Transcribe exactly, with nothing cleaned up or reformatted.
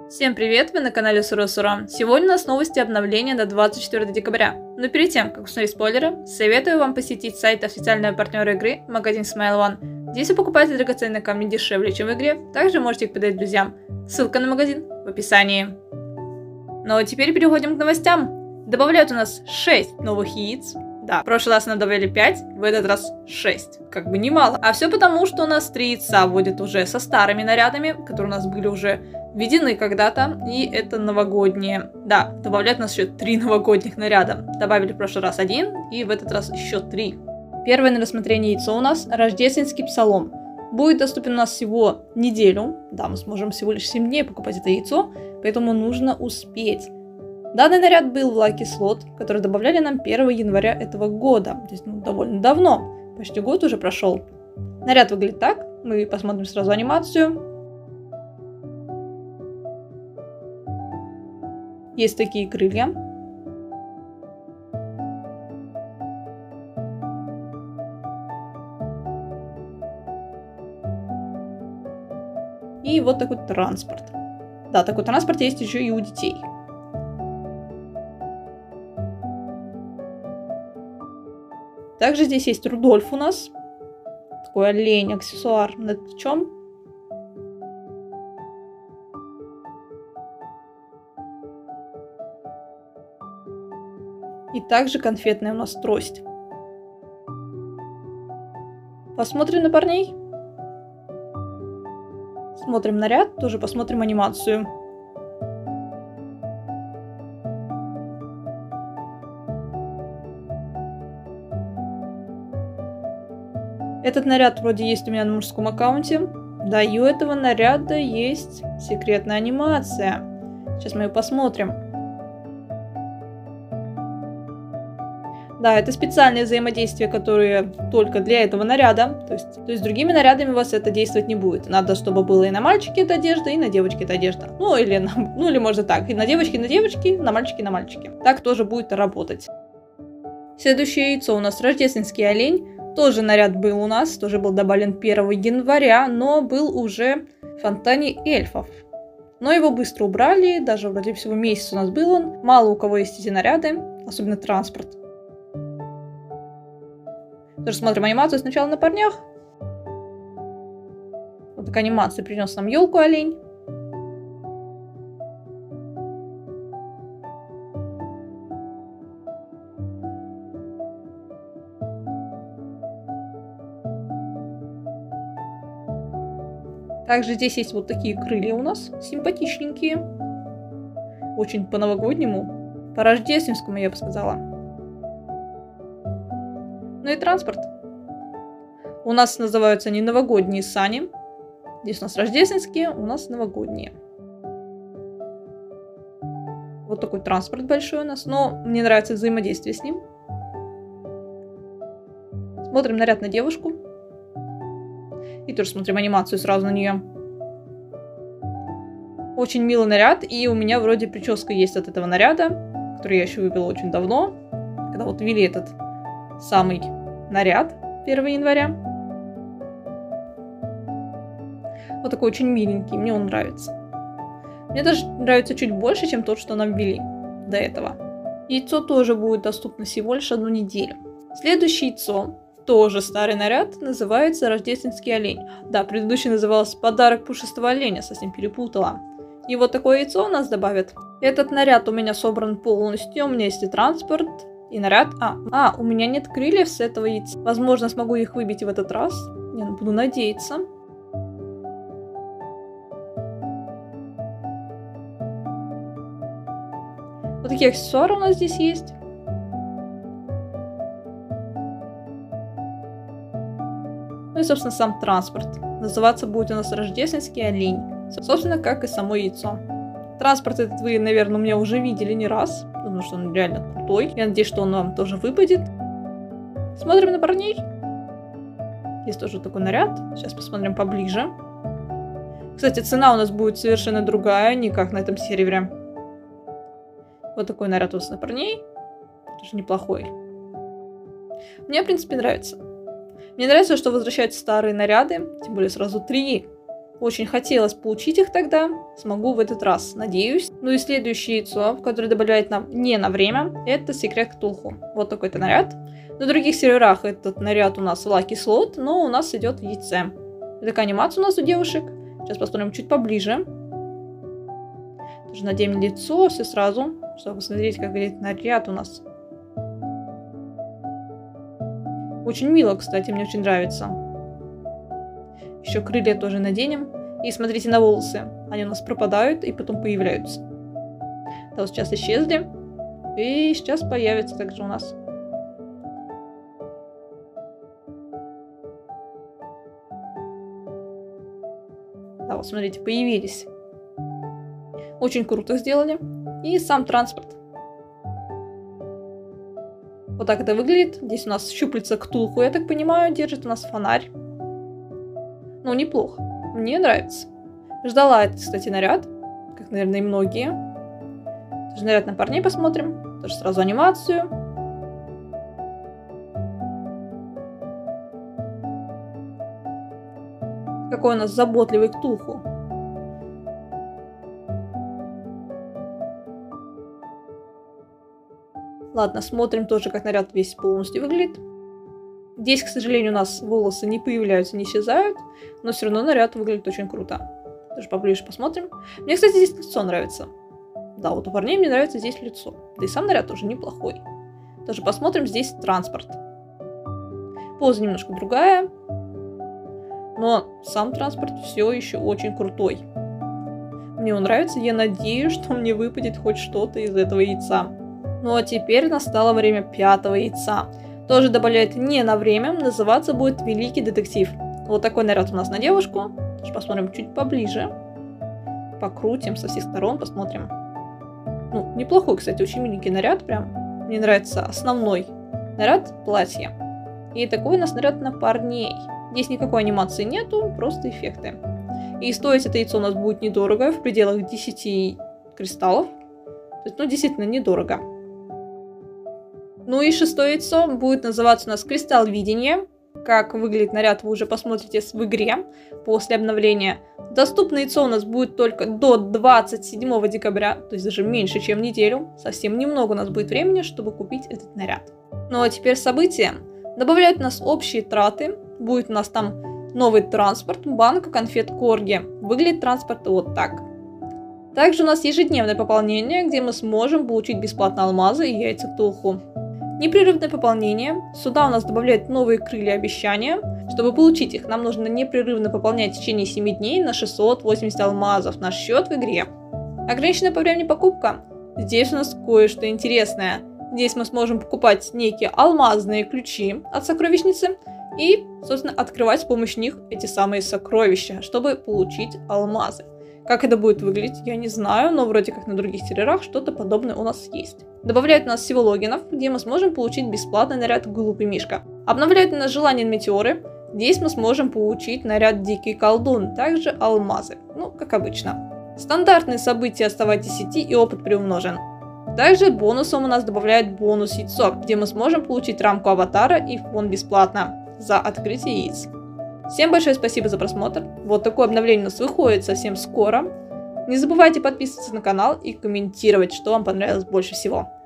Всем привет, вы на канале Сура-Сура. Сегодня у нас новости обновления на двадцать четвёртое декабря. Но перед тем, как установить спойлеры, советую вам посетить сайт официального партнера игры, магазин Smile One. Здесь вы покупаете драгоценные камни дешевле, чем в игре, также можете их подарить друзьям. Ссылка на магазин в описании. Ну а теперь переходим к новостям. Добавляют у нас шесть новых яиц. Да, в прошлый раз нам добавили пять, в этот раз шесть. Как бы немало. А все потому, что у нас три яйца будет уже со старыми нарядами, которые у нас были уже введены когда-то. И это новогодние. Да, добавляют у нас еще три новогодних наряда. Добавили в прошлый раз один, и в этот раз еще три. Первое на рассмотрение яйцо у нас рождественский псалом. Будет доступен у нас всего неделю. Да, мы сможем всего лишь семь дней покупать это яйцо, поэтому нужно успеть. Данный наряд был в Lucky Slot, который добавляли нам первого января этого года. То есть ну, довольно давно. Почти год уже прошел. Наряд выглядит так. Мы посмотрим сразу анимацию. Есть такие крылья. И вот такой транспорт. Да, такой транспорт есть еще и у детей. Также здесь есть Рудольф у нас. Такой олень, аксессуар над плечом. И также конфетная у нас трость. Посмотрим на парней. Смотрим наряд, тоже посмотрим анимацию. Этот наряд вроде есть у меня на мужском аккаунте. Да, и у этого наряда есть секретная анимация. Сейчас мы ее посмотрим. Да, это специальные взаимодействия, которые только для этого наряда. То есть, то есть другими нарядами у вас это действовать не будет. Надо, чтобы было и на мальчике эта одежда, и на девочке эта одежда. Ну или, на, ну, или можно так. И на девочке, и на девочке, на мальчике, и на мальчике. Так тоже будет работать. Следующее яйцо у нас рождественский олень. Тоже наряд был у нас, тоже был добавлен первого января, но был уже в фонтане эльфов. Но его быстро убрали, даже вроде всего месяц у нас был он. Мало у кого есть эти наряды, особенно транспорт. Тоже смотрим анимацию сначала на парнях. Вот такая анимация, принес нам елку олень. Также здесь есть вот такие крылья у нас, симпатичненькие. Очень по-новогоднему, по-рождественскому, я бы сказала. Ну и транспорт. У нас называются они новогодние сани. Здесь у нас рождественские, у нас новогодние. Вот такой транспорт большой у нас, но мне нравится взаимодействие с ним. Смотрим наряд на девушку. И тоже смотрим анимацию сразу на нее. Очень милый наряд. И у меня вроде прическа есть от этого наряда, который я еще выбила очень давно. Когда вот ввели этот самый наряд первого января. Вот такой очень миленький. Мне он нравится. Мне даже нравится чуть больше, чем тот, что нам ввели до этого. Яйцо тоже будет доступно всего лишь одну неделю. Следующее яйцо. Тоже старый наряд, называется рождественский олень. Да, предыдущий назывался подарок пушистого оленя, совсем перепутала. И вот такое яйцо у нас добавят. Этот наряд у меня собран полностью, у меня есть и транспорт, и наряд. А, а у меня нет крыльев с этого яйца. Возможно, смогу их выбить в этот раз. Я буду надеяться. Вот такие аксессуары у нас здесь есть. Ну и, собственно, сам транспорт. Называться будет у нас рождественский олень. Собственно, как и само яйцо. Транспорт этот вы, наверное, у меня уже видели не раз. Потому что он реально крутой. Я надеюсь, что он вам тоже выпадет. Смотрим на парней. Есть тоже такой наряд. Сейчас посмотрим поближе. Кстати, цена у нас будет совершенно другая, не как на этом сервере. Вот такой наряд у нас на парней. Тоже неплохой. Мне, в принципе, нравится. Мне нравится, что возвращаются старые наряды, тем более сразу три. Очень хотелось получить их тогда. Смогу в этот раз, надеюсь. Ну и следующее яйцо, которое добавляет нам не на время, это секрет Ктулху. Вот такой-то наряд. На других серверах этот наряд у нас Lucky Slot, но у нас идет в яйце. Такая анимация у нас у девушек. Сейчас посмотрим чуть поближе. Тоже наденем лицо, все сразу, чтобы посмотреть, как выглядит наряд у нас. Очень мило, кстати, мне очень нравится. Еще крылья тоже наденем. И смотрите на волосы. Они у нас пропадают и потом появляются. Да, вот сейчас исчезли. И сейчас появятся также у нас. Да, вот смотрите, появились. Очень круто сделали. И сам транспорт. Вот так это выглядит. Здесь у нас щупальца Ктулху, я так понимаю, держит у нас фонарь. Ну, неплохо. Мне нравится. Ждала этот, кстати, наряд. Как, наверное, и многие. Тоже наряд на парней посмотрим. Тоже сразу анимацию. Какой у нас заботливый Ктулху. Ладно, смотрим тоже, как наряд весь полностью выглядит. Здесь, к сожалению, у нас волосы не появляются, не исчезают, но все равно наряд выглядит очень круто. Тоже поближе посмотрим. Мне, кстати, здесь лицо нравится. Да, вот у парней мне нравится здесь лицо. Да и сам наряд тоже неплохой. Тоже посмотрим здесь транспорт. Поза немножко другая, но сам транспорт все еще очень крутой. Мне он нравится, я надеюсь, что мне выпадет хоть что-то из этого яйца. Ну а теперь настало время пятого яйца. Тоже добавляет не на время, называться будет Великий Детектив. Вот такой наряд у нас на девушку. Тоже посмотрим чуть поближе. Покрутим со всех сторон, посмотрим. Ну, неплохой, кстати, очень миленький наряд прям. Мне нравится основной наряд платья. И такой у нас наряд на парней. Здесь никакой анимации нету, просто эффекты. И стоить это яйцо у нас будет недорого, в пределах десяти кристаллов. То есть, ну, действительно недорого. Ну и шестое яйцо будет называться у нас Кристалл Видения. Как выглядит наряд, вы уже посмотрите в игре после обновления. Доступное яйцо у нас будет только до двадцать седьмого декабря, то есть даже меньше, чем неделю. Совсем немного у нас будет времени, чтобы купить этот наряд. Ну а теперь события. Добавляют у нас общие траты. Будет у нас там новый транспорт, банк, конфет Корги. Выглядит транспорт вот так. Также у нас ежедневное пополнение, где мы сможем получить бесплатно алмазы и яйца Ктулху. Непрерывное пополнение. Сюда у нас добавляют новые крылья обещания. Чтобы получить их, нам нужно непрерывно пополнять в течение семи дней на шестьсот восемьдесят алмазов наш счет в игре. Ограниченная по времени покупка. Здесь у нас кое-что интересное. Здесь мы сможем покупать некие алмазные ключи от сокровищницы и, собственно, открывать с помощью них эти самые сокровища, чтобы получить алмазы. Как это будет выглядеть, я не знаю, но вроде как на других серверах что-то подобное у нас есть. Добавляют у нас всего логинов, где мы сможем получить бесплатный наряд Глупый Мишка. Обновляют у нас желание метеоры. Здесь мы сможем получить наряд Дикий Колдун, также алмазы, ну, как обычно. Стандартные события оставайтесь в сети и опыт приумножен. Также бонусом у нас добавляют бонус яйцо, где мы сможем получить рамку аватара и фон бесплатно за открытие яиц. Всем большое спасибо за просмотр. Вот такое обновление у нас выходит совсем скоро. Не забывайте подписываться на канал и комментировать, что вам понравилось больше всего.